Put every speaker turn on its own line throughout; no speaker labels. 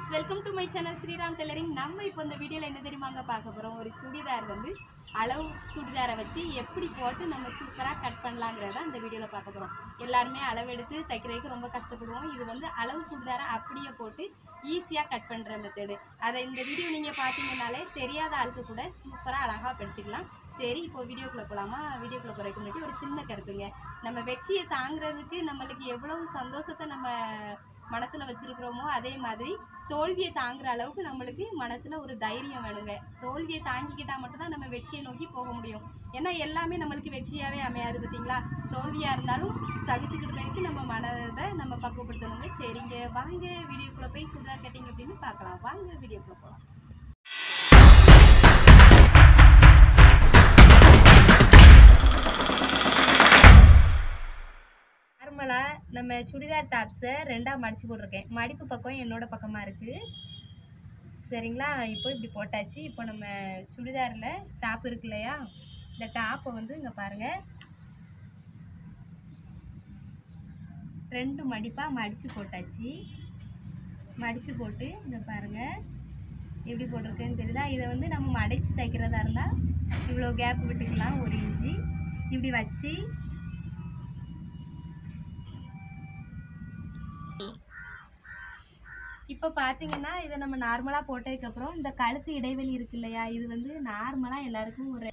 Friends, welcome to my channel Sriram tailoring. நம்ம இப்போ இந்த வீடியோவில் என்ன தெரியுமாங்க பார்க்க போகிறோம்? ஒரு சுடிதார் வந்து அளவு சுடிதாரை வச்சு எப்படி போட்டு நம்ம சூப்பராக கட் பண்ணலாங்கிறத இந்த வீடியோவில் பார்க்க போகிறோம். எல்லாருமே அளவெடுத்து தைக்கிறதுக்கு ரொம்ப கஷ்டப்படுவோம். இது வந்து அளவு சுடிதாரை அப்படியே போட்டு ஈஸியாக கட் பண்ணுற மெத்தடு. அதை இந்த வீடியோ நீங்கள் பார்த்தீங்கன்னாலே தெரியாத ஆளுக்கு கூட சூப்பராக அழகாக படிச்சுக்கலாம். சரி, இப்போ வீடியோக்குள்ளே போகலாமா? வீடியோக்குள்ளே போகிறதுக்கு முன்னாடி ஒரு சின்ன கருத்துங்க. நம்ம வெற்றியை தாங்கிறதுக்கு நம்மளுக்கு எவ்வளவு சந்தோஷத்தை நம்ம மனசில் வச்சுருக்கிறோமோ, அதே மாதிரி தோல்வியை தாங்குற அளவுக்கு நம்மளுக்கு மனசில் ஒரு தைரியம் வேணுங்க. தோல்வியை தாங்கிக்கிட்டால் மட்டும்தான் நம்ம வெற்றியை நோக்கி போக முடியும். ஏன்னா எல்லாமே நம்மளுக்கு வெற்றியாகவே அமையாது பார்த்தீங்களா? தோல்வியாக இருந்தாலும் சகிச்சுக்கிட்டதுக்கு நம்ம மனதை நம்ம பக்குவப்படுத்தணுங்க. சரிங்க, வாங்க வீடியோக்குள்ளே போய் சுடிதார் கட்டிங் அப்படின்னு பார்க்கலாம். வாங்க வீடியோக்குள்ளே போகலாம். நார்மலாக நம்ம சுடிதார் டாப்ஸை ரெண்டாக மடித்து போட்டிருக்கேன். மடிப்பு பக்கம் என்னோட பக்கமாக இருக்குது. சரிங்களா? இப்போ இப்படி போட்டாச்சு. இப்போ நம்ம சுடிதாரில் டாப் இருக்கு இல்லையா, இந்த டாப்பை வந்து இங்கே பாருங்கள், ரெண்டு மடிப்பாக மடித்து போட்டாச்சு. மடித்து போட்டு இங்கே பாருங்கள் எப்படி போட்டிருக்கேன்னு தெரியுதா? இதை வந்து நம்ம மடித்து தைக்கிறதா இருந்தால் இவ்வளோ கேப் விட்டுக்கலாம், 1 இன்ச்சு இப்படி வச்சு இப்போ பார்த்தீங்கன்னா இதை நம்ம நார்மலாக போட்டதுக்கப்புறம் இந்த கழுத்து இடைவெளி இருக்கு இல்லையா, இது வந்து நார்மலாக எல்லாருக்கும் ஒரு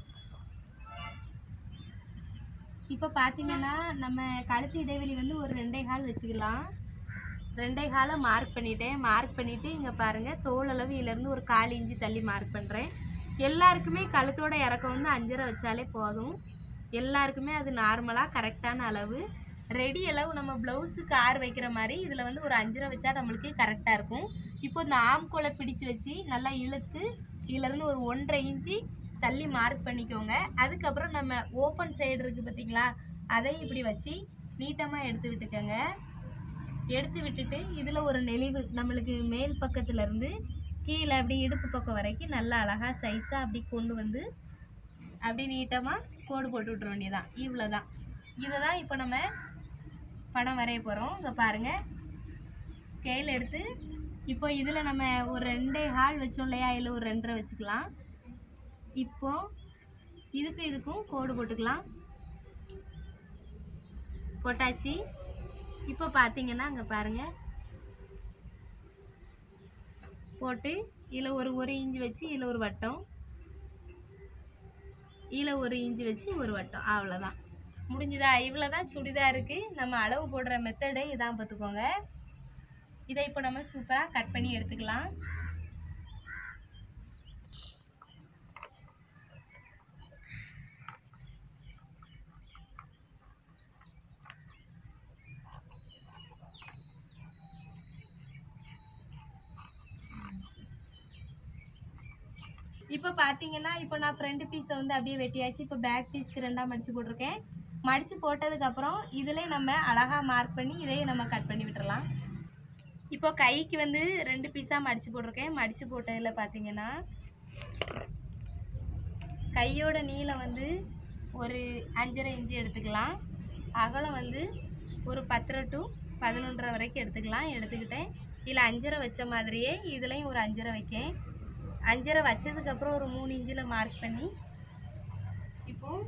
இப்போ பார்த்தீங்கன்னா நம்ம கழுத்து இடைவெளி வந்து ஒரு 2.25 வச்சுக்கலாம். 2.25 மார்க் பண்ணிட்டேன். மார்க் பண்ணிவிட்டு இங்கே பாருங்கள், தோல் அளவு இதிலேருந்து ஒரு 1/4 இன்ச்சு தள்ளி மார்க் பண்ணுறேன். எல்லாருக்குமே கழுத்தோட இறக்கம் வந்து 5.5 வச்சாலே போதும். எல்லாருக்குமே அது நார்மலாக கரெக்டான அளவு. ரெடி அளவு நம்ம ப்ளவுஸுக்கு 6 வைக்கிற மாதிரி இதில் வந்து ஒரு 5.5 வச்சா நம்மளுக்கு கரெக்டாக இருக்கும். இப்போ இந்த ஆம்கோலை பிடிச்சி வச்சு நல்லா இழுத்து இதிலேருந்து ஒரு 1.5 இன்ச்சு தள்ளி மார்க் பண்ணிக்கோங்க. அதுக்கப்புறம் நம்ம ஓப்பன் சைடு இருக்குது பார்த்தீங்களா, அதையும் இப்படி வச்சு நீட்டமாக எடுத்து விட்டுக்கோங்க. எடுத்து விட்டுட்டு இதில் ஒரு நெளிவு நம்மளுக்கு மேல் பக்கத்துலேருந்து கீழே அப்படி இடுப்பு பக்கம் வரைக்கும் நல்லா அழகாக சைஸாக அப்படி கொண்டு வந்து அப்படி நீட்டமாக கோடு போட்டு விட்ற வேண்டியதான். இவ்வளோ தான். இதை தான் இப்போ நம்ம படம் வரைய போகிறோம். இங்கே பாருங்கள், ஸ்கேல் எடுத்து இப்போ இதில் நம்ம ஒரு 2.25 வச்சோம் இல்லையா, இதில் ஒரு 2.5 வச்சுக்கலாம். இப்போ இதுக்கும் கோடு போட்டுக்கலாம். போட்டாச்சு. இப்போ பார்த்தீங்கன்னா இங்கே பாருங்கள், போட்டு இதில் ஒரு இன்ச்சு வச்சு இதில் ஒரு வட்டம், இதில் 1 இன்ச்சு வச்சு ஒரு வட்டம், அவ்வளோதான். முடிஞ்சுதா? இவ்வளோ தான் சுடிதாருக்கு நம்ம அளவு போடுற மெத்தடே இதான், பார்த்துக்கோங்க. இதை இப்போ நம்ம சூப்பராக கட் பண்ணி எடுத்துக்கலாம். இப்போ பார்த்தீங்கன்னா இப்போ நான் ஃப்ரண்ட் பீஸை வந்து அப்படியே வெட்டியாச்சு. இப்போ பேக் பீஸ்க்கு 2ஆக மடித்து போட்டிருக்கேன். மடித்து போட்டதுக்கப்புறம் இதில் நம்ம அழகாக மார்க் பண்ணி இதையே நம்ம கட் பண்ணி விட்டுறலாம். இப்போ கைக்கு வந்து 2 பீஸாக மடித்து போட்டிருக்கேன். மடித்து போட்டதில் பார்த்தீங்கன்னா கையோட நீளம் வந்து ஒரு 5.5 இன்ச்சு எடுத்துக்கலாம். அகலம் வந்து ஒரு 10 to 11 வரைக்கும் எடுத்துக்கலாம். எடுத்துக்கிட்டேன். இதில் 5.5 வச்ச மாதிரியே இதுலேயும் ஒரு 5.5 வைக்கேன். 5.5 வச்சதுக்கப்புறம் ஒரு 3 இன்ச்சில் மார்க் பண்ணி இப்போது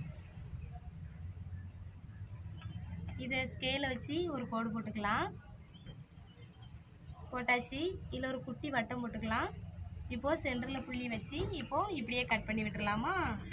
இதை ஸ்கேலை வச்சு ஒரு கோடு போட்டுக்கலாம். போட்டாச்சு. இதில் ஒரு குட்டி வட்டம் போட்டுக்கலாம். இப்போது சென்டரில் புள்ளி வச்சு இப்போது இப்படியே கட் பண்ணி விட்டுடலாமா?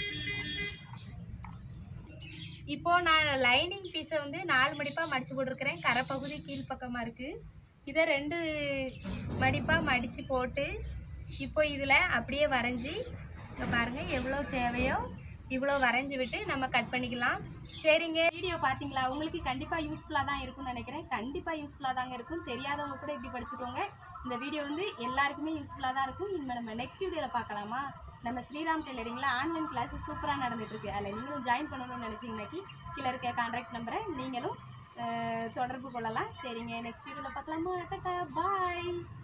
இப்போது நான் லைனிங் பீஸை வந்து 4 மடிப்பாக மடித்து போட்டிருக்கிறேன். கரைப்பகுதி கீழ்ப்பக்கமாக இருக்குது. இதை 2 மடிப்பாக மடித்து போட்டு இப்போ இதில் அப்படியே வரைஞ்சி இங்கே பாருங்கள், எவ்வளோ தேவையோ இவ்வளோ வரைஞ்சி விட்டு நம்ம கட் பண்ணிக்கலாம். சரிங்க, வீடியோ பார்த்தீங்களா? உங்களுக்கு கண்டிப்பாக யூஸ்ஃபுல்லாக தான் இருக்கும்னு நினைக்கிறேன். கண்டிப்பாக யூஸ்ஃபுல்லாக தாங்க இருக்கும். தெரியாதவங்க கூட இப்படி படிச்சுக்கோங்க. இந்த வீடியோ வந்து எல்லாருக்குமே யூஸ்ஃபுல்லாக தான் இருக்கும். இனிமேல் நம்ம நெக்ஸ்ட் வீடியோவில் பார்க்கலாமா? நம்ம ஸ்ரீராம் டெய்லரிங்கில் ஆன்லைன் கிளாஸஸ் சூப்பராக நடந்துகிட்ருக்கு. அதில் நீங்களும் ஜாயின் பண்ணணும்னு நினச்சிங்கனாக்கி கீழே இருக்க கான்டாக்ட் நம்பரை நீங்களும் தொடர்பு கொள்ளலாம். சரிங்க, நெக்ஸ்ட் வீடியோவில் பார்க்கலாமா? டாடா, பாய்.